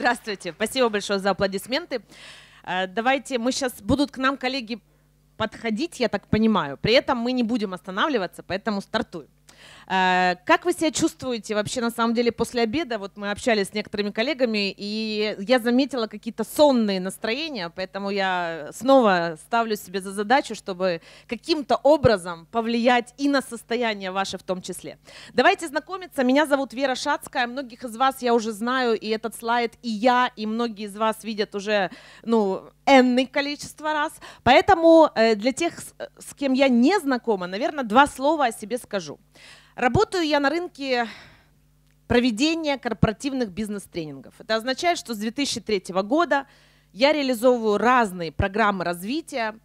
Здравствуйте. Спасибо большое за аплодисменты. Давайте, будут к нам коллеги подходить, я так понимаю. При этом мы не будем останавливаться, поэтому стартуем. Как вы себя чувствуете вообще на самом деле после обеда? Вот мы общались с некоторыми коллегами, и я заметила какие-то сонные настроения, поэтому я снова ставлю себе за задачу, чтобы каким-то образом повлиять и на состояние ваше в том числе. Давайте знакомиться. Меня зовут Вера Шацкая. Многих из вас я уже знаю, и этот слайд и я, и многие из вас видят уже, энное количество раз. Поэтому для тех, с кем я не знакома, наверное, 2 слова о себе скажу. Работаю я на рынке проведения корпоративных бизнес-тренингов. Это означает, что с 2003 года я реализовываю разные программы развития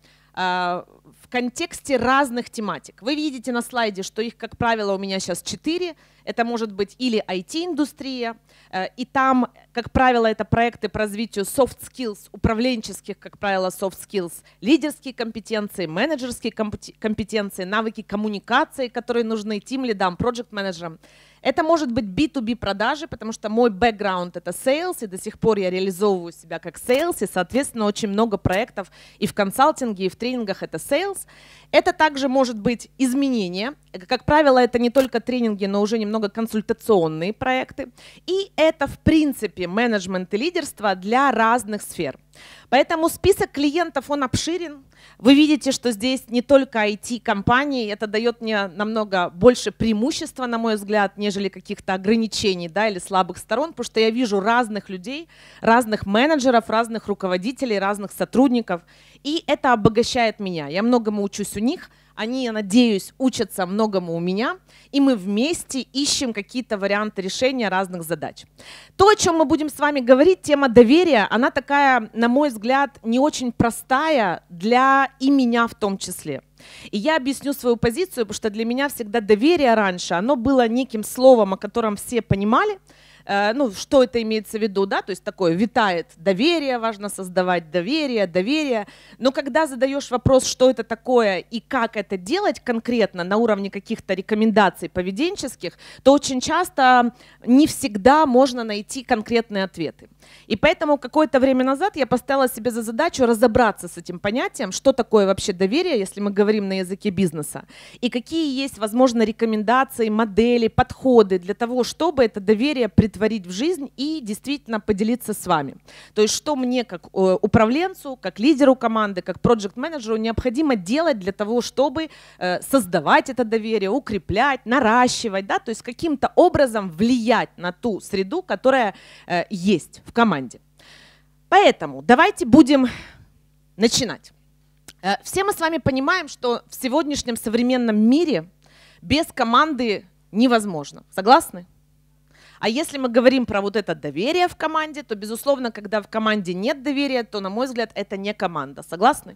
в контексте разных тематик. Вы видите на слайде, что их, как правило, у меня сейчас 4. Это может быть или IT-индустрия, и там, как правило, это проекты по развитию soft skills, управленческих, как правило, soft skills, лидерские компетенции, менеджерские компетенции, навыки коммуникации, которые нужны тим-лидам, проект-менеджерам. Это может быть B2B продажи, потому что мой бэкграунд — это sales, и до сих пор я реализовываю себя как sales, и, соответственно, очень много проектов и в консалтинге, и в тренингах — это sales. Это также может быть изменения. Как правило, это не только тренинги, но уже немного консультационные проекты. И это, в принципе, менеджмент и лидерство для разных сфер. Поэтому список клиентов, он обширен. Вы видите, что здесь не только IT-компании, это дает мне намного больше преимущества, на мой взгляд, нежели каких-то ограничений, или слабых сторон, потому что я вижу разных людей, разных менеджеров, разных руководителей, разных сотрудников, и это обогащает меня. Я многому учусь у них, они, я надеюсь, учатся многому у меня, и мы вместе ищем какие-то варианты решения разных задач. То, о чем мы будем с вами говорить, тема доверия, она такая, на мой взгляд, не очень простая для и меня в том числе. И я объясню свою позицию, потому что для меня всегда доверие раньше, оно было неким словом, о котором все понимали, что это имеется в виду, то есть такое витает доверие, важно создавать доверие. Но когда задаешь вопрос, что это такое и как это делать конкретно на уровне каких-то рекомендаций поведенческих, то очень часто не всегда можно найти конкретные ответы. И поэтому какое-то время назад я поставила себе за задачу разобраться с этим понятием, что такое вообще доверие, если мы говорим на языке бизнеса, и какие есть, возможно, рекомендации, модели, подходы для того, чтобы это доверие притворить в жизнь и действительно поделиться с вами. То есть что мне как управленцу, как лидеру команды, как проект-менеджеру необходимо делать для того, чтобы создавать это доверие, укреплять, наращивать, то есть каким-то образом влиять на ту среду, которая есть в команде. Поэтому давайте будем начинать. Все мы с вами понимаем, что в сегодняшнем современном мире без команды невозможно. Согласны? А если мы говорим про вот это доверие в команде, то, безусловно, когда в команде нет доверия, то, на мой взгляд, это не команда. Согласны?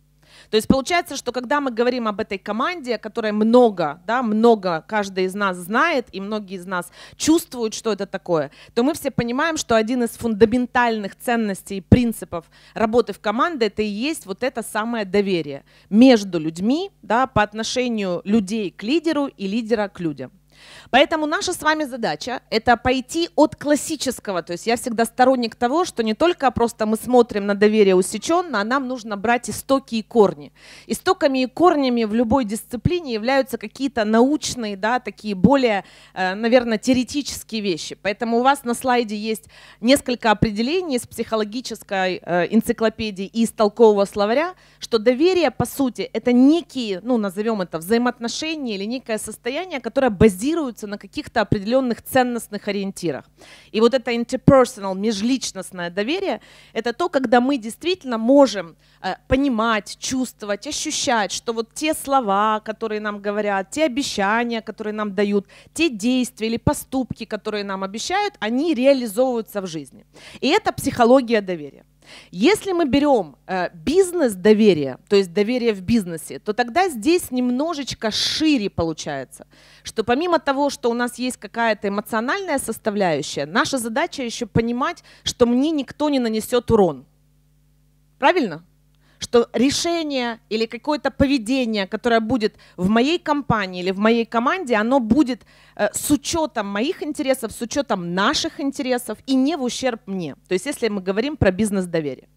То есть получается, что когда мы говорим об этой команде, о которой много каждый из нас знает, и многие из нас чувствуют, что это такое, то мы все понимаем, что один из фундаментальных ценностей и принципов работы в команде — это и есть вот это самое доверие между людьми, по отношению людей к лидеру и лидера к людям. Поэтому наша с вами задача — это пойти от классического, то есть я всегда сторонник того, что не только просто мы смотрим на доверие усеченно, а нам нужно брать истоки и корни. Истоками и корнями в любой дисциплине являются какие-то научные, такие более, наверное, теоретические вещи. Поэтому у вас на слайде есть несколько определений из психологической энциклопедии и из толкового словаря, что доверие, по сути, это некие, назовем это взаимоотношения или некое состояние, которое базируется на каких-то определенных ценностных ориентирах. И вот это interpersonal, межличностное доверие, это то, когда мы действительно можем понимать, чувствовать, ощущать, что вот те слова, которые нам говорят, те обещания, которые нам дают, те действия или поступки, которые нам обещают, они реализовываются в жизни. И это психология доверия. Если мы берем бизнес-доверие, то есть доверие в бизнесе, то тогда здесь немножечко шире получается, что помимо того, что у нас есть какая-то эмоциональная составляющая, наша задача еще понимать, что мне никто не нанесет урон. Правильно? что решение или какое-то поведение, которое будет в моей компании или в моей команде, оно будет с учетом моих интересов, с учетом наших интересов и не в ущерб мне. То есть если мы говорим про бизнес-доверие.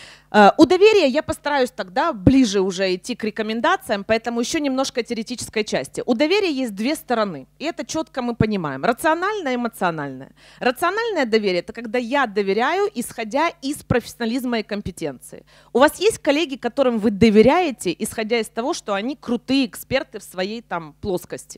У доверия я постараюсь тогда ближе уже идти к рекомендациям, поэтому еще немножко теоретической части. У доверия есть две стороны, и это четко мы понимаем. Рациональное и эмоциональное. Рациональное доверие – это когда я доверяю, исходя из профессионализма и компетенции. У вас есть коллеги, которым вы доверяете, исходя из того, что они крутые эксперты в своей там плоскости?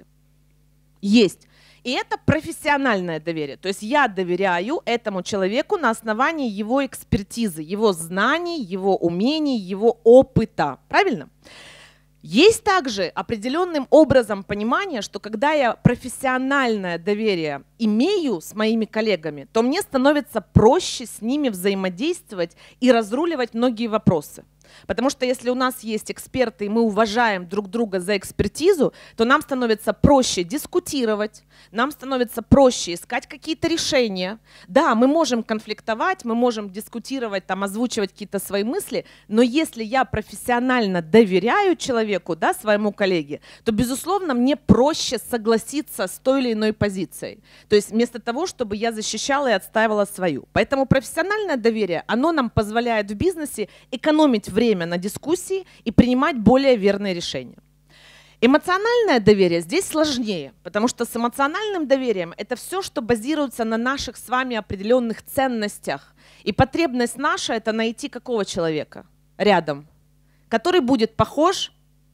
Есть. И это профессиональное доверие. То есть я доверяю этому человеку на основании его экспертизы, его знаний, его умений, его опыта. Правильно? Есть также определенным образом понимание, что когда я профессиональное доверие имею с моими коллегами, то мне становится проще с ними взаимодействовать и разруливать многие вопросы. Потому что если у нас есть эксперты, и мы уважаем друг друга за экспертизу, то нам становится проще дискутировать, нам становится проще искать какие-то решения. Да, мы можем конфликтовать, мы можем дискутировать, там, озвучивать какие-то свои мысли, но если я профессионально доверяю человеку, да, своему коллеге, то, безусловно, мне проще согласиться с той или иной позицией. То есть вместо того, чтобы я защищала и отстаивала свою. Поэтому профессиональное доверие, оно нам позволяет в бизнесе экономить время на дискуссии и принимать более верные решения. Эмоциональное доверие здесь сложнее, потому что с эмоциональным доверием это все, что базируется на наших с вами определенных ценностях. И потребность наша – это найти какого человека рядом, который будет похож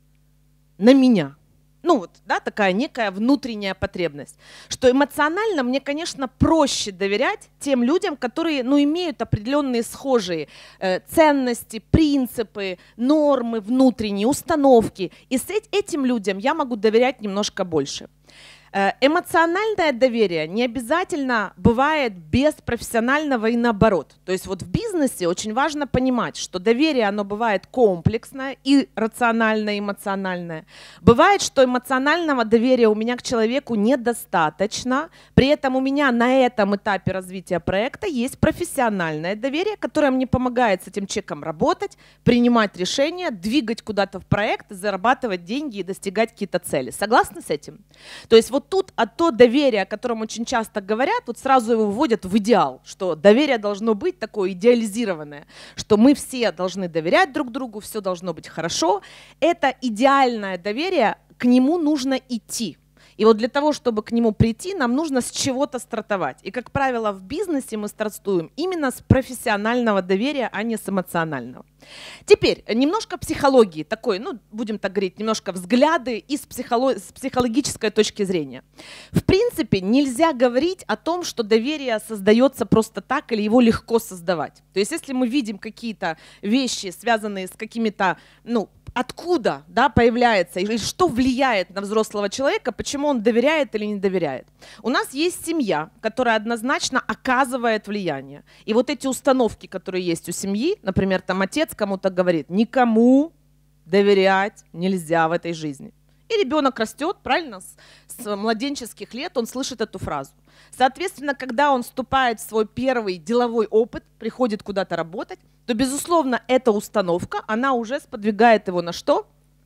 на меня. Ну вот, да, такая некая внутренняя потребность. Что эмоционально мне, конечно, проще доверять тем людям, которые, ну, имеют определенные схожие ценности, принципы, нормы внутренние, установки. И с этим людям я могу доверять немножко больше. Эмоциональное доверие не обязательно бывает без профессионального и наоборот. То есть вот в бизнесе очень важно понимать, что доверие, оно бывает комплексное и рациональное, и эмоциональное. Бывает, что эмоционального доверия у меня к человеку недостаточно, при этом у меня на этом этапе развития проекта есть профессиональное доверие, которое мне помогает с этим человеком работать, принимать решения, двигать куда-то в проект, зарабатывать деньги и достигать какие-то цели. Согласны с этим? То есть вот тут то доверие, о котором очень часто говорят, вот сразу его вводят в идеал, что доверие должно быть такое идеализированное, что мы все должны доверять друг другу, все должно быть хорошо. Это идеальное доверие, к нему нужно идти. И вот для того, чтобы к нему прийти, нам нужно с чего-то стартовать. И, как правило, в бизнесе мы стартуем именно с профессионального доверия, а не с эмоционального. Теперь немножко психологии, такой, ну, будем так говорить, немножко взгляды с психологической точки зрения. В принципе, нельзя говорить о том, что доверие создается просто так или его легко создавать. То есть если мы видим какие-то вещи, связанные с какими-то, ну, откуда, да, появляется, или что влияет на взрослого человека, почему он доверяет или не доверяет. У нас есть семья, которая однозначно оказывает влияние. И вот эти установки, которые есть у семьи, например, там отец кому-то говорит, никому доверять нельзя в этой жизни. И ребенок растет, правильно, с младенческих лет он слышит эту фразу. Соответственно, когда он вступает в свой первый деловой опыт, приходит куда-то работать, то, безусловно, эта установка, она уже сподвигает его на что?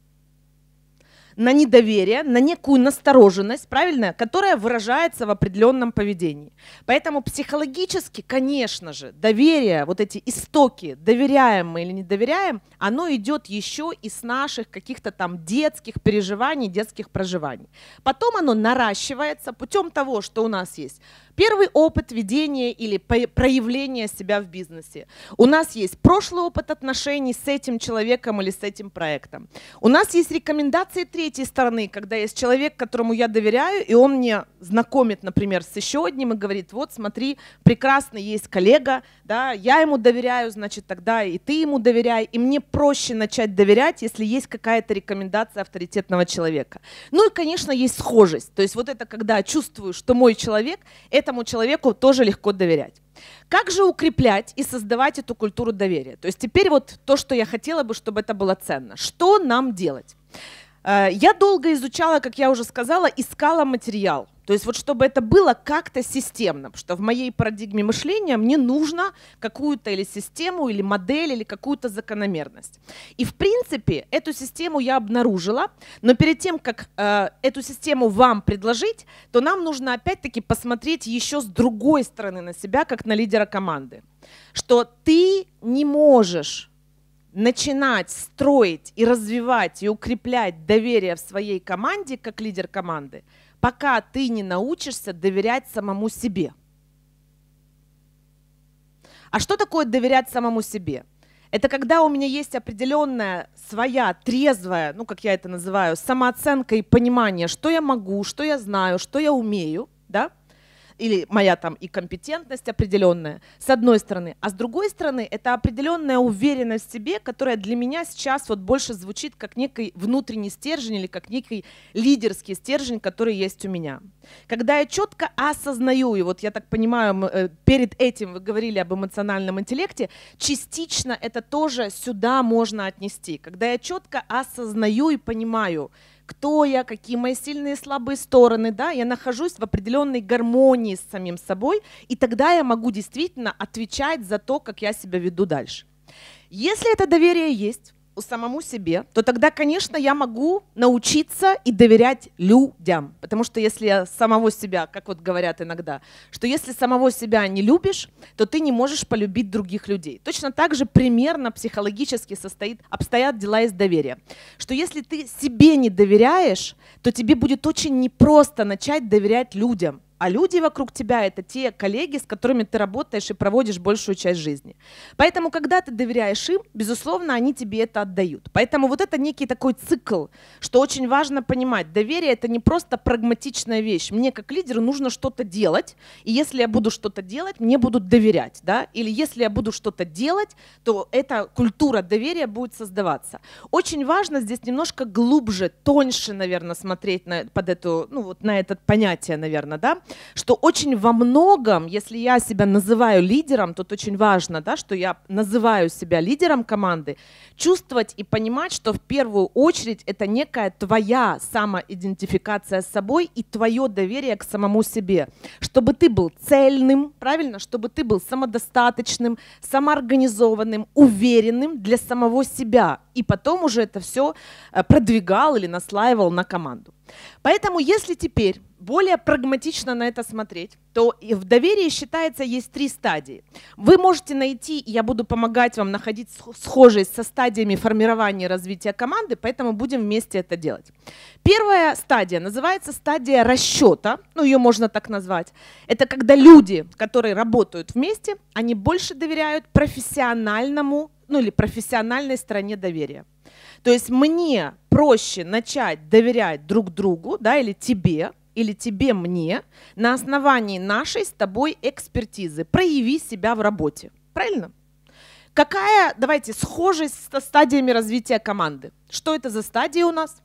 На недоверие, на некую настороженность, правильно, которая выражается в определенном поведении. Поэтому психологически, конечно же, доверие, вот эти истоки, доверяем мы или не доверяем, оно идет еще и с наших каких-то там детских переживаний, детских проживаний. Потом оно наращивается путем того, что у нас есть первый опыт ведения или проявления себя в бизнесе. У нас есть прошлый опыт отношений с этим человеком или с этим проектом. У нас есть рекомендации третьей стороны, когда есть человек, которому я доверяю, и он мне знакомит, например, с еще одним и говорит, вот смотри, прекрасный есть коллега, да, я ему доверяю, значит, тогда и ты ему доверяй, и мне проще начать доверять, если есть какая-то рекомендация авторитетного человека. Ну и, конечно, есть схожесть, то есть вот это когда чувствую, что мой человек, этому человеку тоже легко доверять. Как же укреплять и создавать эту культуру доверия? То есть теперь вот то, что я хотела бы, чтобы это было ценно. Что нам делать? Я долго изучала, как я уже сказала, искала материал. То есть вот чтобы это было как-то системно, потому что в моей парадигме мышления мне нужно какую-то или систему, или модель, или какую-то закономерность. И в принципе эту систему я обнаружила, но перед тем, как эту систему вам предложить, то нам нужно опять-таки посмотреть еще с другой стороны на себя, как на лидера команды. Что ты не можешь начинать строить и развивать и укреплять доверие в своей команде, как лидер команды, пока ты не научишься доверять самому себе. А что такое доверять самому себе? Это когда у меня есть определенная своя трезвая, ну как я это называю, самооценка и понимание, что я могу, что я знаю, что я умею, да? Или моя там и компетентность определенная, с одной стороны. А с другой стороны, это определенная уверенность в себе, которая для меня сейчас вот больше звучит как некий внутренний стержень или как некий лидерский стержень, который есть у меня. Когда я четко осознаю, и вот я так понимаю, перед этим вы говорили об эмоциональном интеллекте, частично это тоже сюда можно отнести. Когда я четко осознаю и понимаю, кто я, какие мои сильные и слабые стороны, да, я нахожусь в определенной гармонии с самим собой, и тогда я могу действительно отвечать за то, как я себя веду дальше. Если это доверие есть у самому себе, то тогда, конечно, я могу научиться и доверять людям. Потому что если я самого себя, как вот говорят иногда, что если самого себя не любишь, то ты не можешь полюбить других людей. Точно так же примерно психологически обстоят дела из доверия. Что если ты себе не доверяешь, то тебе будет очень непросто начать доверять людям. А люди вокруг тебя — это те коллеги, с которыми ты работаешь и проводишь большую часть жизни. Поэтому, когда ты доверяешь им, безусловно, они тебе это отдают. Поэтому вот это некий такой цикл, что очень важно понимать. Доверие — это не просто прагматичная вещь. Мне как лидеру нужно что-то делать, и если я буду что-то делать, мне будут доверять. Да? Или если я буду что-то делать, то эта культура доверия будет создаваться. Очень важно здесь немножко глубже, тоньше, наверное, смотреть на это понятие, наверное, да? Что очень во многом, если я себя называю лидером, то очень важно, да, что я называю себя лидером команды, чувствовать и понимать, что в первую очередь это некая твоя самоидентификация с собой и твое доверие к самому себе. Чтобы ты был цельным, правильно, чтобы ты был самодостаточным, самоорганизованным, уверенным для самого себя. И потом уже это все продвигал или наслаивал на команду. Поэтому если теперь более прагматично на это смотреть, то в доверии, считается, есть 3 стадии. Вы можете найти, я буду помогать вам находить схожесть со стадиями формирования и развития команды, поэтому будем вместе это делать. Первая стадия называется стадия расчета, ну ее можно так назвать. Это когда люди, которые работают вместе, они больше доверяют профессиональному, или профессиональной стороне доверия. То есть мне проще начать доверять друг другу, да, или тебе мне, на основании нашей с тобой экспертизы. Прояви себя в работе. Правильно? Какая, давайте, схожесть со стадиями развития команды? Что это за стадии у нас?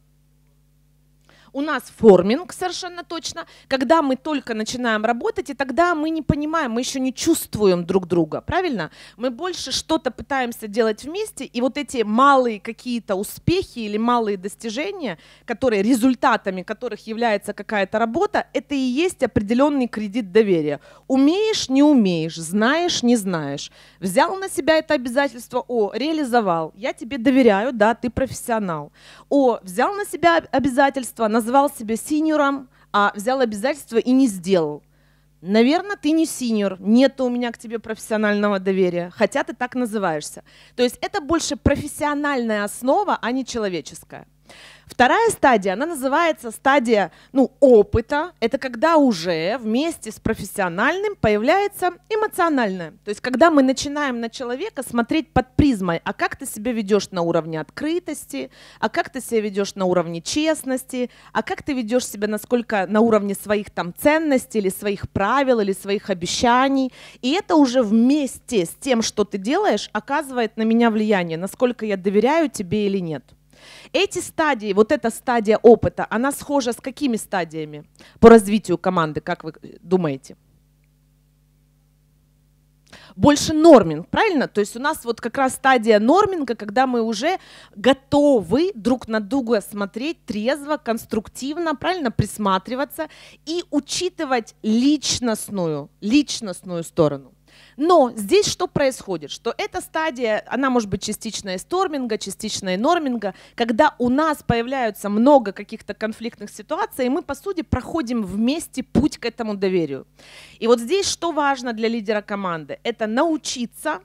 У нас форминг, совершенно точно, когда мы только начинаем работать, и тогда мы не понимаем, мы еще не чувствуем друг друга, правильно? Мы больше что-то пытаемся делать вместе, и вот эти малые какие-то успехи или малые достижения, результатами которых является какая-то работа, это и есть определенный кредит доверия. Умеешь, не умеешь, знаешь, не знаешь. Взял на себя это обязательство, реализовал, я тебе доверяю, да, ты профессионал. Взял на себя обязательство, назвал себя синьором, а взял обязательства и не сделал. Наверное, ты не синьор, нет у меня к тебе профессионального доверия, хотя ты так называешься. То есть это больше профессиональная основа, а не человеческая. Вторая стадия, она называется стадия опыта. Это когда уже вместе с профессиональным появляется эмоциональное. То есть когда мы начинаем на человека смотреть под призмой, а как ты себя ведешь на уровне открытости, а как ты себя ведешь на уровне честности, а как ты ведешь себя насколько на уровне своих там ценностей или своих правил, или своих обещаний. И это уже вместе с тем, что ты делаешь, оказывает на меня влияние, насколько я доверяю тебе или нет. Эти стадии, вот эта стадия опыта, она схожа с какими стадиями по развитию команды, как вы думаете? больше норминг, правильно? То есть у нас вот как раз стадия норминга, когда мы уже готовы друг на друга смотреть трезво, конструктивно, правильно, присматриваться и учитывать личностную сторону. Но здесь что происходит? Что эта стадия, она может быть частично из торминга, частично из норминга, когда у нас появляются много каких-то конфликтных ситуаций, и мы, по сути, проходим вместе путь к этому доверию. И вот здесь что важно для лидера команды? Это научиться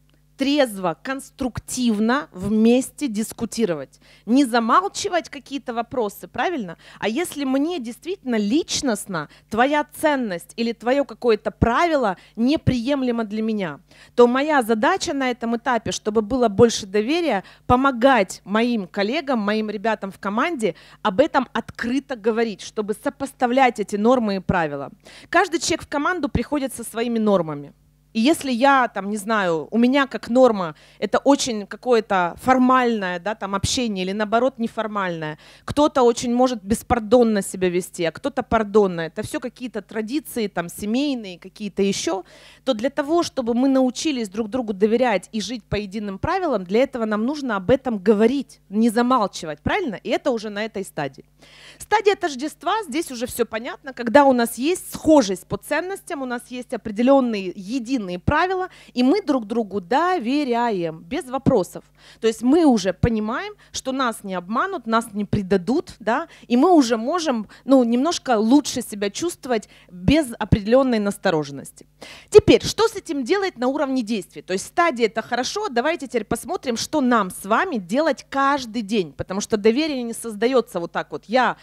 трезво, конструктивно вместе дискутировать. Не замалчивать какие-то вопросы, правильно? А если мне действительно личностно твоя ценность или твое какое-то правило неприемлемо для меня, то моя задача на этом этапе, чтобы было больше доверия, помогать моим коллегам, моим ребятам в команде об этом открыто говорить, чтобы сопоставлять эти нормы и правила. Каждый человек в команду приходит со своими нормами. И если я, там, не знаю, у меня как норма это очень какое-то формальное, да, там, общение или наоборот неформальное, кто-то очень может беспардонно себя вести, а кто-то пардонно, это все какие-то традиции, там, семейные, какие-то еще, то для того, чтобы мы научились друг другу доверять и жить по единым правилам, для этого нам нужно об этом говорить, не замалчивать, правильно? И это уже на этой стадии. Стадия тождества, здесь уже все понятно, когда у нас есть схожесть по ценностям, у нас есть определенные единые правила, и мы друг другу доверяем, без вопросов. То есть мы уже понимаем, что нас не обманут, нас не предадут, да, и мы уже можем, ну, немножко лучше себя чувствовать без определенной настороженности. Теперь, что с этим делать на уровне действий? То есть стадия — это хорошо, давайте теперь посмотрим, что нам с вами делать каждый день, потому что доверие не создается вот так вот. Я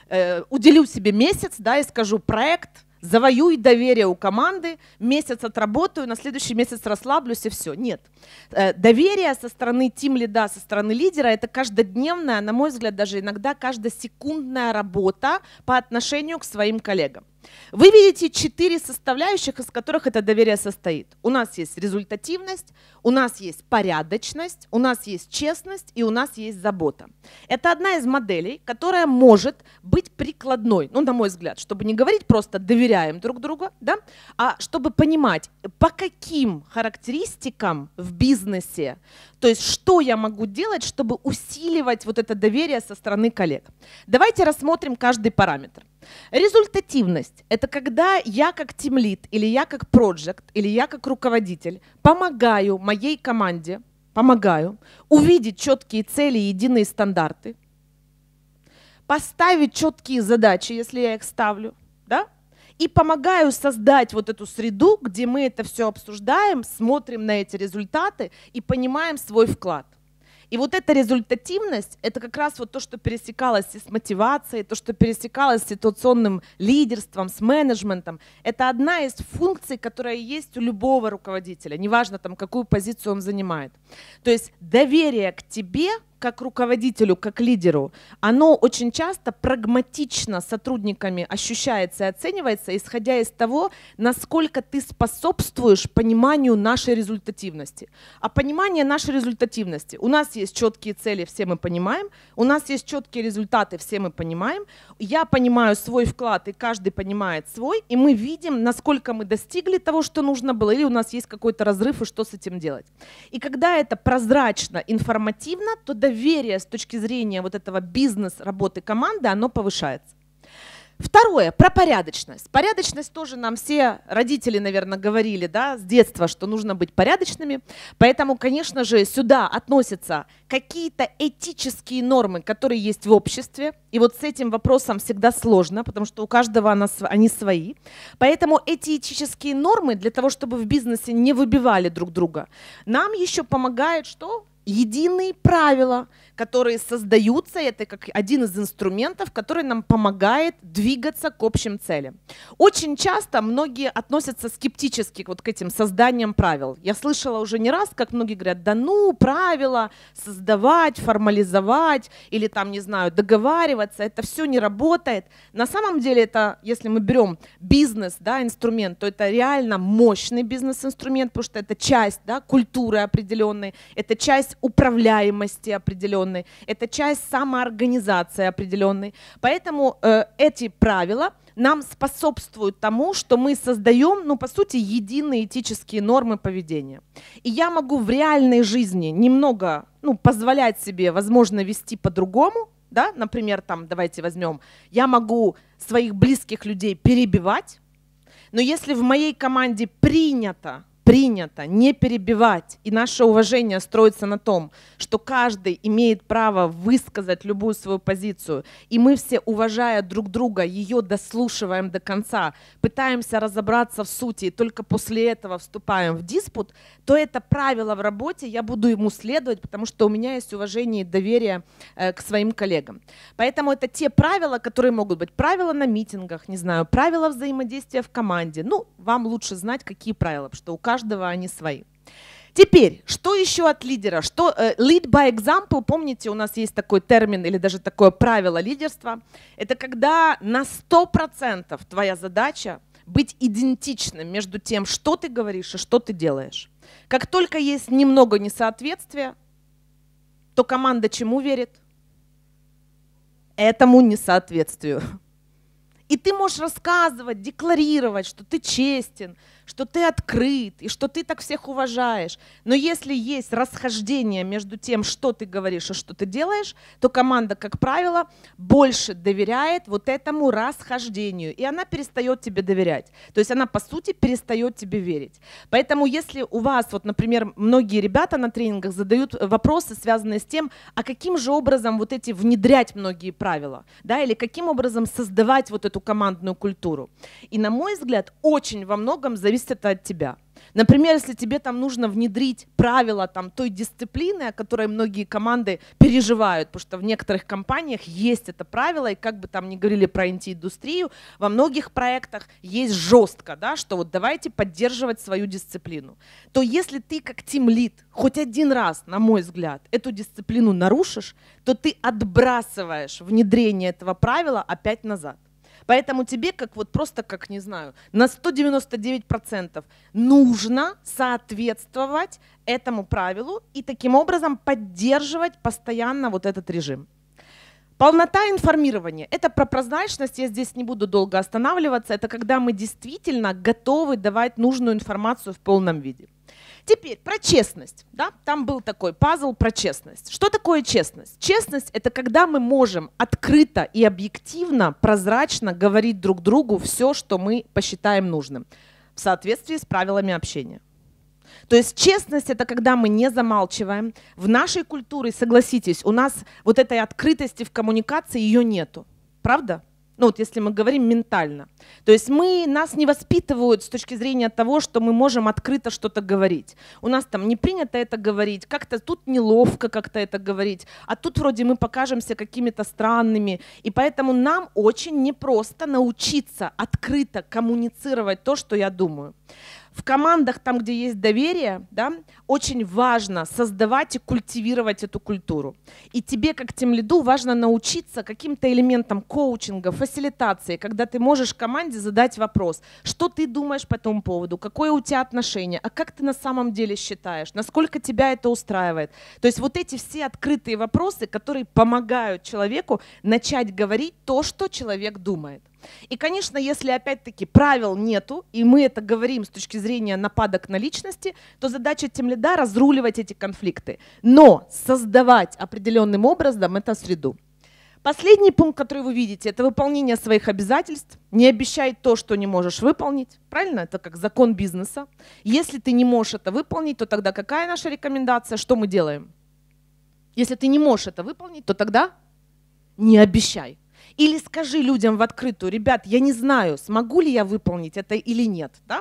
уделю себе месяц, да, и скажу: проект, завоюй доверие у команды, месяц отработаю, на следующий месяц расслаблюсь и все. Нет. Доверие со стороны тим-лида, со стороны лидера — это каждодневная, на мой взгляд, даже иногда каждосекундная работа по отношению к своим коллегам. Вы видите 4 составляющих, из которых это доверие состоит. У нас есть результативность, у нас есть порядочность, у нас есть честность и у нас есть забота. Это одна из моделей, которая может быть прикладной, ну, на мой взгляд, чтобы не говорить просто «доверяем друг другу», да, а чтобы понимать, по каким характеристикам в бизнесе, то есть что я могу делать, чтобы усиливать вот это доверие со стороны коллег. Давайте рассмотрим каждый параметр. Результативность — это когда я как тимлид, или я как проект, или я как руководитель помогаю моей команде, увидеть четкие цели и единые стандарты, поставить четкие задачи, если я их ставлю, да? И помогаю создать вот эту среду, где мы это все обсуждаем, смотрим на эти результаты и понимаем свой вклад. И вот эта результативность — это как раз вот то, что пересекалось и с мотивацией, то, что пересекалось с ситуационным лидерством, с менеджментом. Это одна из функций, которая есть у любого руководителя, неважно, там, какую позицию он занимает. То есть доверие к тебе, как руководителю, как лидеру, оно очень часто прагматично сотрудниками ощущается и оценивается, исходя из того, насколько ты способствуешь пониманию нашей результативности. А понимание нашей результативности: у нас есть четкие цели, все мы понимаем, у нас есть четкие результаты, все мы понимаем, я понимаю свой вклад, и каждый понимает свой, и мы видим, насколько мы достигли того, что нужно было, или у нас есть какой-то разрыв, и что с этим делать. И когда это прозрачно, информативно, то доверие с точки зрения вот этого бизнес-работы команды, оно повышается. Второе, про порядочность. Порядочность тоже нам все родители, наверное, говорили, да, с детства, что нужно быть порядочными. Поэтому, конечно же, сюда относятся какие-то этические нормы, которые есть в обществе. И вот с этим вопросом всегда сложно, потому что у каждого они свои. Поэтому эти этические нормы, для того, чтобы в бизнесе не выбивали друг друга, нам еще помогает что? Единые правила, которые создаются, это как один из инструментов, который нам помогает двигаться к общим целям. Очень часто многие относятся скептически вот к этим созданиям правил. Я слышала уже не раз, как многие говорят: да ну, правила создавать, формализовать или там, не знаю, договариваться, это все не работает. На самом деле это, если мы берем бизнес, да, инструмент, то это реально мощный бизнес-инструмент, потому что это часть, да, культуры определенной, это часть часть управляемости определенной, это часть самоорганизации определенной. Поэтому эти правила нам способствуют тому, что мы создаем, ну, по сути, единые этические нормы поведения. И я могу в реальной жизни немного, ну, позволять себе, возможно, вести по-другому, да, например, там, давайте возьмем, я могу своих близких людей перебивать, но если в моей команде принято не перебивать, и наше уважение строится на том, что каждый имеет право высказать любую свою позицию, и мы все, уважая друг друга, ее дослушиваем до конца, пытаемся разобраться в сути, и только после этого вступаем в диспут, то это правило в работе, я буду ему следовать, потому что у меня есть уважение и доверие к своим коллегам. Поэтому это те правила, которые могут быть правила на митингах, не знаю, правила взаимодействия в команде. Ну, вам лучше знать, какие правила, потому что у каждого они свои. Теперь, что еще от лидера? Что lead by example, помните, у нас есть такой термин или даже такое правило лидерства. Это когда на 100% твоя задача быть идентичным между тем, что ты говоришь и что ты делаешь. Как только есть немного несоответствия, то команда чему верит? Этому несоответствию. И ты можешь рассказывать, декларировать, что ты честен, что ты открыт и что ты так всех уважаешь. Но если есть расхождение между тем, что ты говоришь и что ты делаешь, то команда, как правило, больше доверяет вот этому расхождению, и она перестает тебе доверять. То есть она, по сути, перестает тебе верить. Поэтому если у вас, вот, например, многие ребята на тренингах задают вопросы, связанные с тем, а каким же образом вот эти внедрять многие правила, да, или каким образом создавать вот эту командную культуру. И, на мой взгляд, очень во многом зависит это от тебя. Например, если тебе там нужно внедрить правила там, той дисциплины, о которой многие команды переживают, потому что в некоторых компаниях есть это правило, и как бы там ни говорили про IT-индустрию, во многих проектах есть жестко, да, что вот давайте поддерживать свою дисциплину. То если ты как тимлид хоть один раз, на мой взгляд, эту дисциплину нарушишь, то ты отбрасываешь внедрение этого правила опять назад. Поэтому тебе как вот просто, как не знаю, на 199% нужно соответствовать этому правилу и таким образом поддерживать постоянно вот этот режим. Полнота информирования. Это про прозрачность, я здесь не буду долго останавливаться. Это когда мы действительно готовы давать нужную информацию в полном виде. Теперь про честность. Да? Там был такой пазл про честность. Что такое честность? Честность — это когда мы можем открыто и объективно, прозрачно говорить друг другу все, что мы посчитаем нужным, в соответствии с правилами общения. То есть честность — это когда мы не замалчиваем. В нашей культуре, согласитесь, у нас вот этой открытости в коммуникации ее нету. Правда? Ну вот если мы говорим ментально. То есть нас не воспитывают с точки зрения того, что мы можем открыто что-то говорить. У нас там не принято это говорить, как-то тут неловко как-то это говорить, а тут вроде мы покажемся какими-то странными. И поэтому нам очень непросто научиться открыто коммуницировать то, что я думаю. В командах, там, где есть доверие, да, очень важно создавать и культивировать эту культуру. И тебе, как тимлиду, важно научиться каким-то элементам коучинга, фасилитации, когда ты можешь команде задать вопрос, что ты думаешь по этому поводу, какое у тебя отношение, а как ты на самом деле считаешь, насколько тебя это устраивает. То есть вот эти все открытые вопросы, которые помогают человеку начать говорить то, что человек думает. И, конечно, если опять-таки правил нету, и мы это говорим с точки зрения нападок на личности, то задача тимлида — разруливать эти конфликты, но создавать определенным образом эту среду. Последний пункт, который вы видите, это выполнение своих обязательств. Не обещай то, что не можешь выполнить. Правильно? Это как закон бизнеса. Если ты не можешь это выполнить, то тогда какая наша рекомендация? Что мы делаем? Если ты не можешь это выполнить, то тогда не обещай. Или скажи людям в открытую: ребят, я не знаю, смогу ли я выполнить это или нет. Да?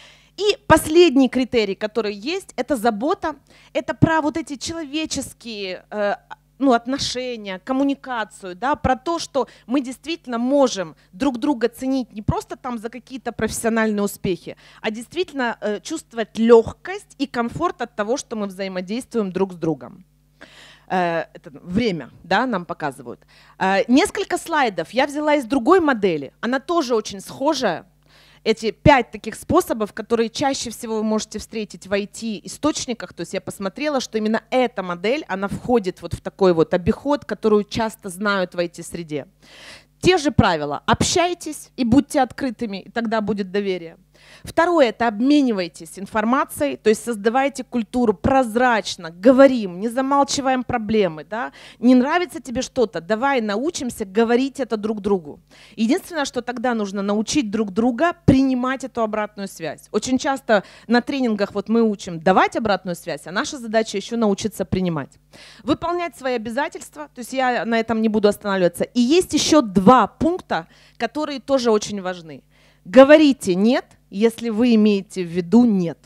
И последний критерий, который есть, это забота. Это про вот эти человеческие отношения, коммуникацию, да, про то, что мы действительно можем друг друга ценить не просто там за какие-то профессиональные успехи, а действительно чувствовать легкость и комфорт от того, что мы взаимодействуем друг с другом. Это время, да, нам показывают. Несколько слайдов я взяла из другой модели, она тоже очень схожая. эти 5 таких способов, которые чаще всего вы можете встретить в IT-источниках. То есть я посмотрела, что именно эта модель, она входит вот в такой вот обиход, которую часто знают в IT-среде. Те же правила. Общайтесь и будьте открытыми, и тогда будет доверие. Второе – это обменивайтесь информацией, то есть создавайте культуру прозрачно, говорим, не замалчиваем проблемы. Да? Не нравится тебе что-то, давай научимся говорить это друг другу. Единственное, что тогда нужно научить друг друга принимать эту обратную связь. Очень часто на тренингах вот мы учим давать обратную связь, а наша задача еще научиться принимать. Выполнять свои обязательства, то есть я на этом не буду останавливаться. И есть еще 2 пункта, которые тоже очень важны. Говорите «нет», если вы имеете в виду «нет».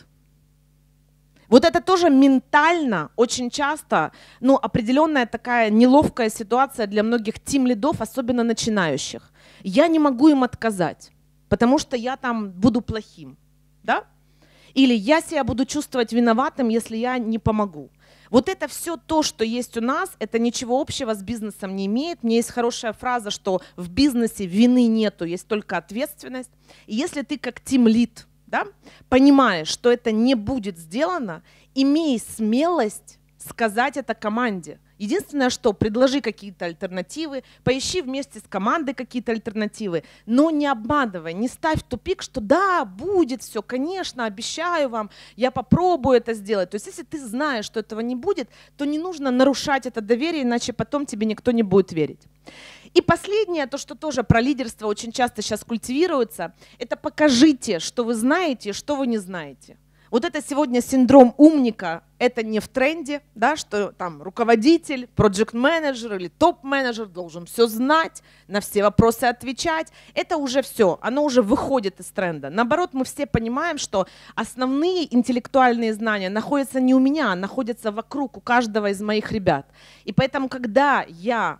Вот это тоже ментально очень часто, ну, определенная такая неловкая ситуация для многих тим-лидов, особенно начинающих. Я не могу им отказать, потому что я там буду плохим, да? Или я себя буду чувствовать виноватым, если я не помогу. Вот это все то, что есть у нас, это ничего общего с бизнесом не имеет. Мне есть хорошая фраза, что в бизнесе вины нету, есть только ответственность. И если ты как тим-лид, да, понимаешь, что это не будет сделано, имей смелость сказать это команде. Единственное, что предложи какие-то альтернативы, поищи вместе с командой какие-то альтернативы, но не обманывай, не ставь в тупик, что да, будет все, конечно, обещаю вам, я попробую это сделать. То есть если ты знаешь, что этого не будет, то не нужно нарушать это доверие, иначе потом тебе никто не будет верить. И последнее, то, что тоже про лидерство очень часто сейчас культивируется, это покажите, что вы знаете, что вы не знаете. Вот это сегодня синдром умника, это не в тренде, да, что там руководитель, проект-менеджер или топ-менеджер должен все знать, на все вопросы отвечать. Это уже все, оно уже выходит из тренда. Наоборот, мы все понимаем, что основные интеллектуальные знания находятся не у меня, а находятся вокруг у каждого из моих ребят. И поэтому, когда я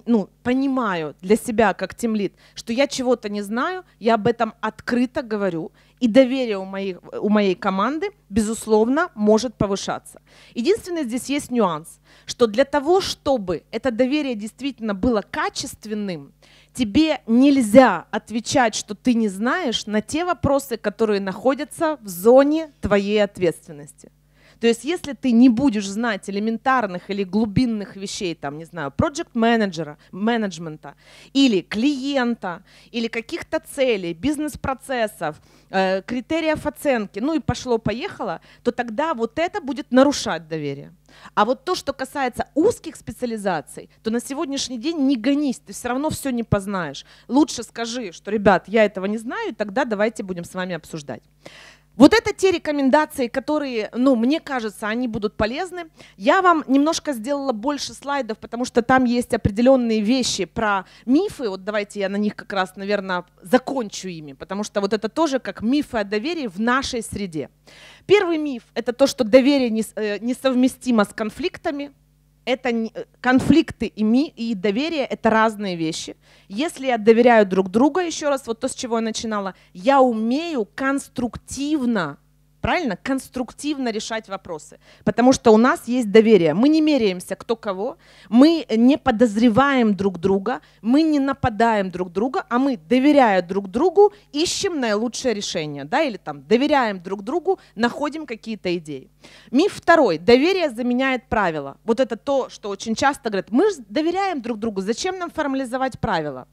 понимаю для себя как тимлид, что я чего-то не знаю, я об этом открыто говорю, и доверие у моей команды, безусловно, может повышаться. Единственное, здесь есть нюанс, что для того, чтобы это доверие действительно было качественным, тебе нельзя отвечать, что ты не знаешь, на те вопросы, которые находятся в зоне твоей ответственности. То есть если ты не будешь знать элементарных или глубинных вещей, там, не знаю, проект-менеджера, менеджмента, или клиента, или каких-то целей, бизнес-процессов, критериев оценки, ну и пошло-поехало, то тогда вот это будет нарушать доверие. А вот то, что касается узких специализаций, то на сегодняшний день не гонись, ты все равно все не познаешь. Лучше скажи, что, ребят, я этого не знаю, и тогда давайте будем с вами обсуждать. Вот это те рекомендации, которые, мне кажется, они будут полезны. Я вам немножко сделала больше слайдов, потому что там есть определенные вещи про мифы. Вот давайте я на них как раз, наверное, закончу ими, потому что вот это тоже как мифы о доверии в нашей среде. Первый миф – это то, что доверие несовместимо с конфликтами. Это конфликты и доверие – это разные вещи. Если я доверяю друг другу, еще раз, вот то, с чего я начинала, я умею конструктивно, правильно, конструктивно решать вопросы, потому что у нас есть доверие. Мы не меряемся кто кого, мы не подозреваем друг друга, мы не нападаем друг друга, а мы, доверяя друг другу, ищем наилучшее решение, да, или там доверяем друг другу, находим какие-то идеи. Миф второй. Доверие заменяет правила. Вот это то, что очень часто говорят, мы же доверяем друг другу, зачем нам формализовать правила?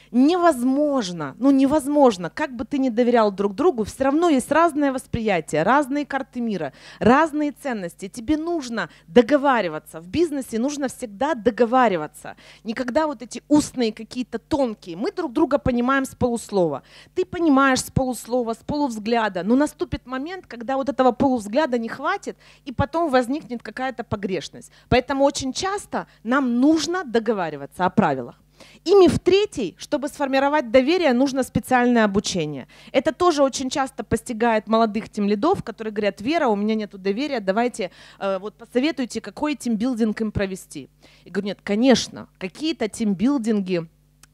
Невозможно, невозможно, как бы ты ни доверял друг другу, все равно есть разное восприятие, разные карты мира, разные ценности. Тебе нужно договариваться. В бизнесе нужно всегда договариваться. Никогда вот эти устные какие-то тонкие. Мы друг друга понимаем с полуслова. Ты понимаешь с полуслова, с полувзгляда, но наступит момент, когда вот этого полувзгляда не хватит, и потом возникнет какая-то погрешность. Поэтому очень часто нам нужно договариваться о правилах. И миф третий, чтобы сформировать доверие, нужно специальное обучение. Это тоже очень часто постигает молодых тимлидов, которые говорят: Вера, у меня нет доверия, давайте вот посоветуйте, какой тимбилдинг им провести. Я говорю: нет, конечно, какие-то тимбилдинги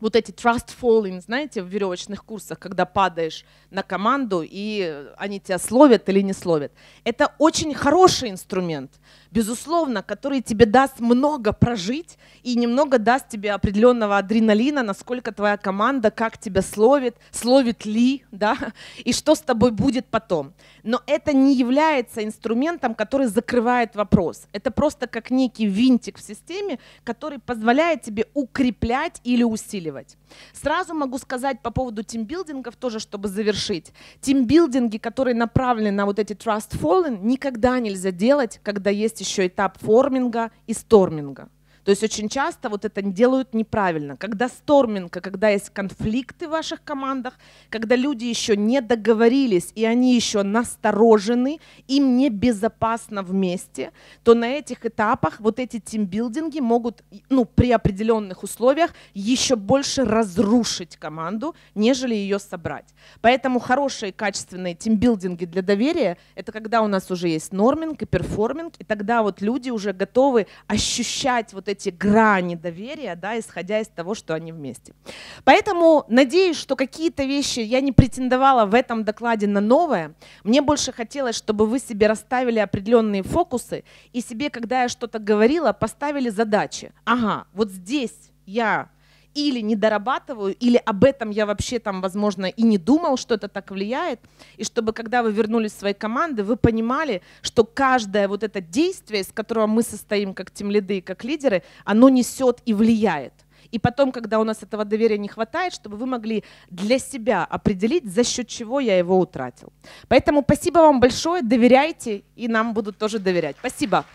вот эти trust falling, знаете, в веревочных курсах, когда падаешь на команду, и они тебя словят или не словят. Это очень хороший инструмент, безусловно, который тебе даст много прожить и немного даст тебе определенного адреналина, насколько твоя команда, как тебя словит ли, да, и что с тобой будет потом. Но это не является инструментом, который закрывает вопрос. Это просто как некий винтик в системе, который позволяет тебе укреплять или усиливать. Сразу могу сказать по поводу тимбилдингов тоже, чтобы завершить. Тимбилдинги, которые направлены на вот эти trust falling, никогда нельзя делать, когда есть еще этап форминга и сторминга. То есть очень часто вот это делают неправильно. Когда сторминг, когда есть конфликты в ваших командах, когда люди еще не договорились и они еще насторожены, им небезопасно вместе, то на этих этапах вот эти тимбилдинги могут, ну, при определенных условиях еще больше разрушить команду, нежели ее собрать. Поэтому хорошие качественные тимбилдинги для доверия — это когда у нас уже есть норминг и перформинг, и тогда вот люди уже готовы ощущать вот эти грани доверия, да, исходя из того, что они вместе. Поэтому надеюсь, что какие-то вещи я не претендовала в этом докладе на новое. Мне больше хотелось, чтобы вы себе расставили определенные фокусы и себе, когда я что-то говорила, поставили задачи. Ага, вот здесь я или не дорабатываю, или об этом я вообще там, возможно, и не думал, что это так влияет. И чтобы, когда вы вернулись в свои команды, вы понимали, что каждое вот это действие, из которого мы состоим как тимлиды, как лидеры, оно несет и влияет. И потом, когда у нас этого доверия не хватает, чтобы вы могли для себя определить, за счет чего я его утратил. Поэтому спасибо вам большое, доверяйте, и нам будут тоже доверять. Спасибо.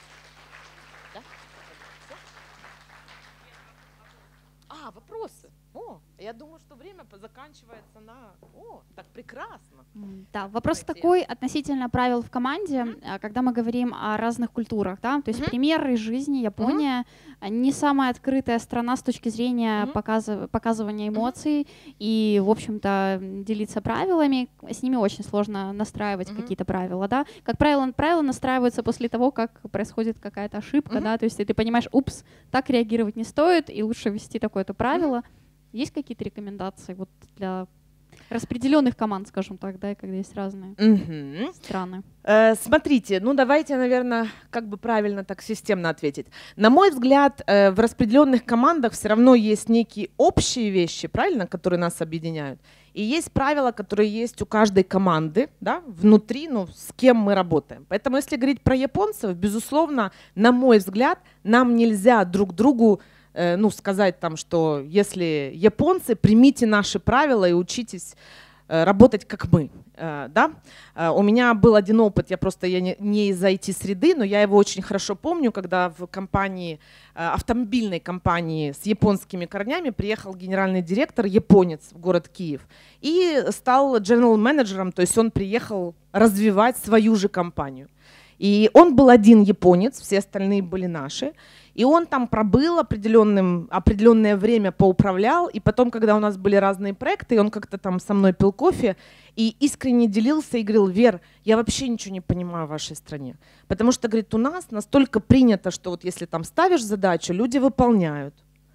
Вопросы. О, я думаю, что время заканчивается на... О, так прекрасно. Да, вопрос такой относительно правил в команде, когда мы говорим о разных культурах, да, то есть пример из жизни. Япония не самая открытая страна с точки зрения показывания эмоций и, в общем-то, делиться правилами. С ними очень сложно настраивать какие-то правила, да. Как правило, правила настраиваются после того, как происходит какая-то ошибка, да, то есть ты понимаешь, упс, так реагировать не стоит, и лучше ввести такое-то правило. Есть какие-то рекомендации вот для распределенных команд, скажем так, да, и когда есть разные страны? Смотрите, ну давайте, наверное, как бы правильно так системно ответить. На мой взгляд, в распределенных командах все равно есть некие общие вещи, правильно, которые нас объединяют, и есть правила, которые есть у каждой команды, да, внутри, ну, с кем мы работаем. Поэтому, если говорить про японцев, безусловно, на мой взгляд, нам нельзя друг другу ну, сказать там, что если японцы, примите наши правила и учитесь работать как мы. Да? У меня был один опыт, я не из IT-среды, но я его очень хорошо помню, когда в компании, автомобильной компании с японскими корнями приехал генеральный директор, японец, в город Киев, и стал general-менеджером, то есть он приехал развивать свою же компанию. И он был один японец, все остальные были наши. И он там пробыл определенное время, поуправлял. И потом, когда у нас были разные проекты, он как-то там со мной пил кофе и искренне делился и говорил: Вер, я вообще ничего не понимаю в вашей стране. Потому что, говорит, у нас настолько принято, что вот если там ставишь задачу, люди выполняют.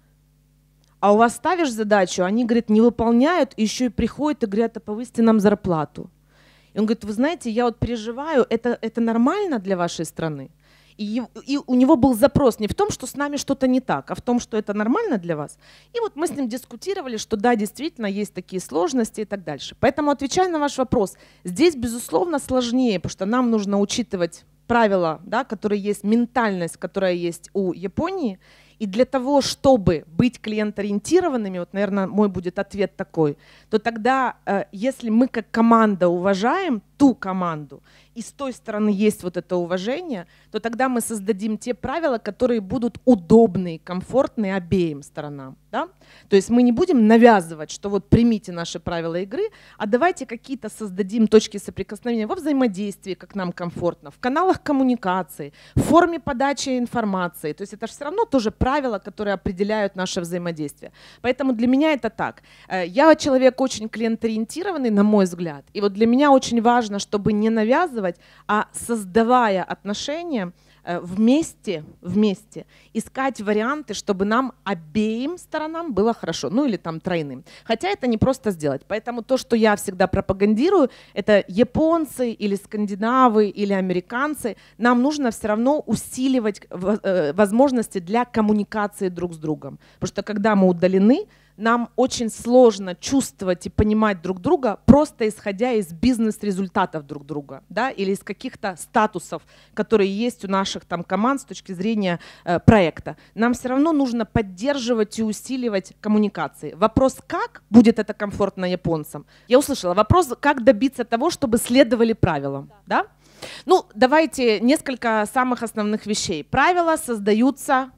А у вас ставишь задачу, они, говорит, не выполняют, и еще и приходят и говорят: а повысьте нам зарплату. И он говорит: вы знаете, я вот переживаю, это нормально для вашей страны? И у него был запрос не в том, что с нами что-то не так, а в том, что это нормально для вас. И вот мы с ним дискутировали, что да, действительно, есть такие сложности и так дальше. Поэтому, отвечая на ваш вопрос, здесь, безусловно, сложнее, потому что нам нужно учитывать правила, да, которые есть, ментальность, которая есть у Японии. И для того, чтобы быть клиент-ориентированными, вот, наверное, мой будет ответ такой, то тогда, если мы как команда уважаем ту команду, и с той стороны есть вот это уважение, то тогда мы создадим те правила, которые будут удобны, комфортны обеим сторонам. Да? То есть мы не будем навязывать, что вот примите наши правила игры, а давайте какие-то создадим точки соприкосновения во взаимодействии, как нам комфортно, в каналах коммуникации, в форме подачи информации. То есть это же все равно тоже правила, которые определяют наше взаимодействие. Поэтому для меня это так. Я человек очень клиент-ориентированный, на мой взгляд. И вот для меня очень важно, чтобы не навязывать, а создавая отношения, вместе искать варианты, чтобы нам обеим сторонам было хорошо, ну или там тройным. Хотя это не просто сделать. Поэтому то, что я всегда пропагандирую, это японцы или скандинавы или американцы, нам нужно все равно усиливать возможности для коммуникации друг с другом. Потому что когда мы удалены, нам очень сложно чувствовать и понимать друг друга, просто исходя из бизнес-результатов друг друга, да, или из каких-то статусов, которые есть у наших там команд с точки зрения проекта. Нам все равно нужно поддерживать и усиливать коммуникации. Вопрос, как будет это комфортно японцам? Я услышала. Вопрос, как добиться того, чтобы следовали правилам, да? Ну, давайте несколько самых основных вещей. Правила создаются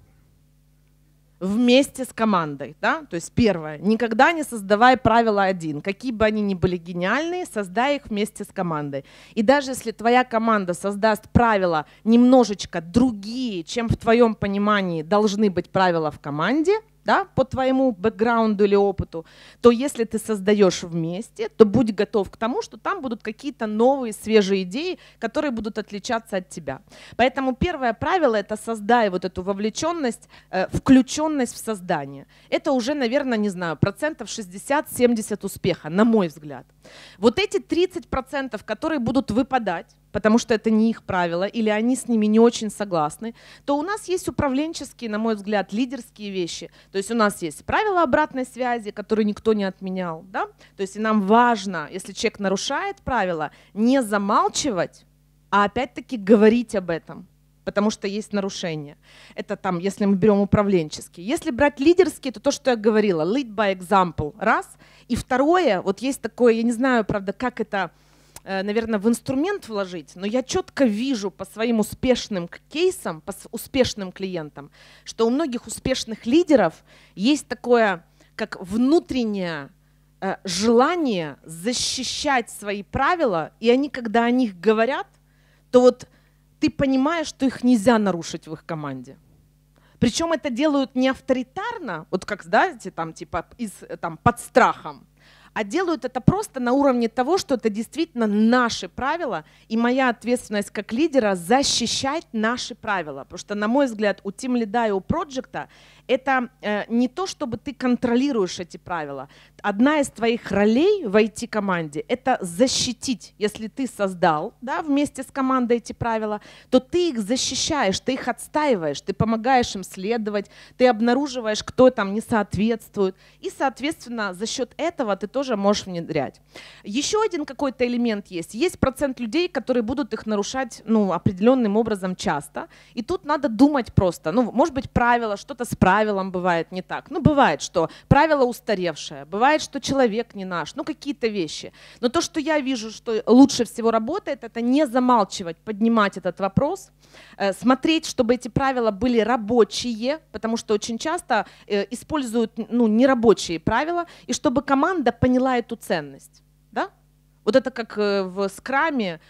вместе с командой, да? То есть первое, никогда не создавай правила один, какие бы они ни были гениальные, создай их вместе с командой. И даже если твоя команда создаст правила немножечко другие, чем в твоем понимании должны быть правила в команде, да, по твоему бэкграунду или опыту, то если ты создаешь вместе, то будь готов к тому, что там будут какие-то новые, свежие идеи, которые будут отличаться от тебя. Поэтому первое правило — это создай вот эту вовлеченность, включенность в создание. Это уже, наверное, не знаю, 60-70% успеха, на мой взгляд. Вот эти 30%, которые будут выпадать, потому что это не их правила, или они с ними не очень согласны, то у нас есть управленческие, на мой взгляд, лидерские вещи. То есть у нас есть правила обратной связи, которые никто не отменял. Да? То есть и нам важно, если человек нарушает правила, не замалчивать, а опять-таки говорить об этом, потому что есть нарушения. Это там, если мы берем управленческие. Если брать лидерские, то то, что я говорила, lead by example, раз. И второе, вот есть такое, я не знаю, правда, как это, наверное, в инструмент вложить, но я четко вижу по своим успешным кейсам, по успешным клиентам, что у многих успешных лидеров есть такое, как внутреннее желание защищать свои правила, и они, когда о них говорят, то вот ты понимаешь, что их нельзя нарушить в их команде. Причем это делают не авторитарно, вот как, знаете, там, типа, под страхом, а делают это просто на уровне того, что это действительно наши правила, и моя ответственность как лидера защищать наши правила. Потому что, на мой взгляд, у тимлида и у проекта это не то, чтобы ты контролируешь эти правила. Одна из твоих ролей в IT-команде — это защитить. Если ты создал, да, вместе с командой эти правила, то ты их защищаешь, ты их отстаиваешь, ты помогаешь им следовать, ты обнаруживаешь, кто там не соответствует. И, соответственно, за счет этого ты тоже можешь внедрять. Еще один какой-то элемент есть. Есть процент людей, которые будут их нарушать, ну, определенным образом часто. И тут надо думать просто. Ну, может быть, правило, что-то с правилом бывает не так. Ну, бывает, что правило устаревшее, бывает, что человек не наш, ну, какие-то вещи. Но то, что я вижу, что лучше всего работает, это не замалчивать, поднимать этот вопрос, смотреть, чтобы эти правила были рабочие, потому что очень часто используют, ну, нерабочие правила, и чтобы команда поняла эту ценность. Да? Вот это как в скраме,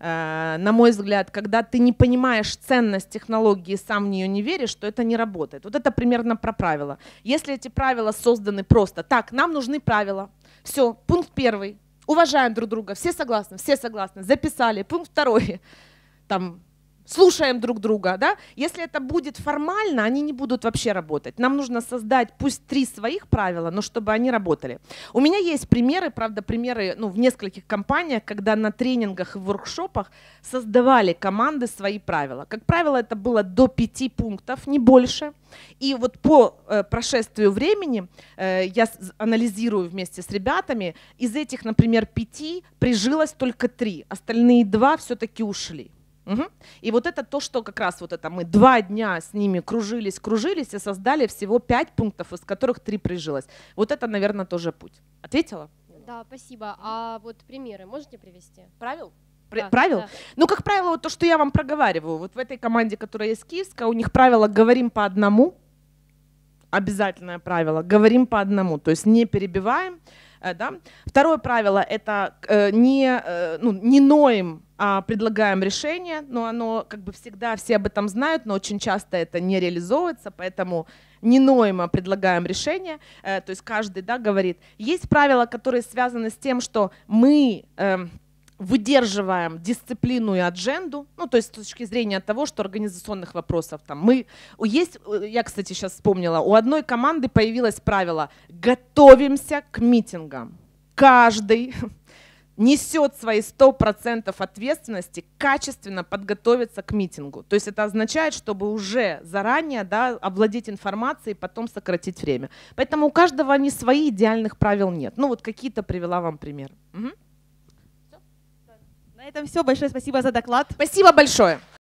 на мой взгляд, когда ты не понимаешь ценность технологии и сам в нее не веришь, то это не работает. Вот это примерно про правила. Если эти правила созданы просто так, нам нужны правила. Все, пункт первый. Уважаем друг друга, все согласны, записали. Пункт второй. Там, слушаем друг друга, да? Если это будет формально, они не будут вообще работать. Нам нужно создать пусть 3 своих правила, но чтобы они работали. У меня есть примеры, правда, примеры, ну, в нескольких компаниях, когда на тренингах и воркшопах создавали команды свои правила. Как правило, это было до 5 пунктов, не больше. И вот по прошествию времени я анализирую вместе с ребятами, из этих, например, 5 прижилось только 3, остальные 2 все-таки ушли. Угу. И вот это то, что как раз вот это мы 2 дня с ними кружились и создали всего 5 пунктов, из которых 3 прижилось. Вот это, наверное, тоже путь. Ответила? Да, спасибо. А вот примеры можете привести? Правил? Да, правил? Да. Ну, как правило, вот то, что я вам проговариваю. Вот в этой команде, которая есть киевская, у них правило «говорим по одному». Обязательное правило «говорим по одному», то есть не перебиваем. Да? Второе правило — это не ноем, а предлагаем решение, но оно как бы всегда, все об этом знают, но очень часто это не реализовывается, поэтому не ноем, а предлагаем решение, то есть каждый, да, говорит. Есть правила, которые связаны с тем, что мы выдерживаем дисциплину и адженду, ну, то есть с точки зрения того, что организационных вопросов там есть, я, кстати, сейчас вспомнила, у одной команды появилось правило: готовимся к митингам. Каждый несет свои 100% ответственности качественно подготовиться к митингу. То есть это означает, чтобы уже заранее, да, овладеть информацией, потом сократить время. Поэтому у каждого не свои, идеальных правил нет. Ну вот какие-то привела вам примеры. Угу. На этом все. Большое спасибо за доклад. Спасибо большое.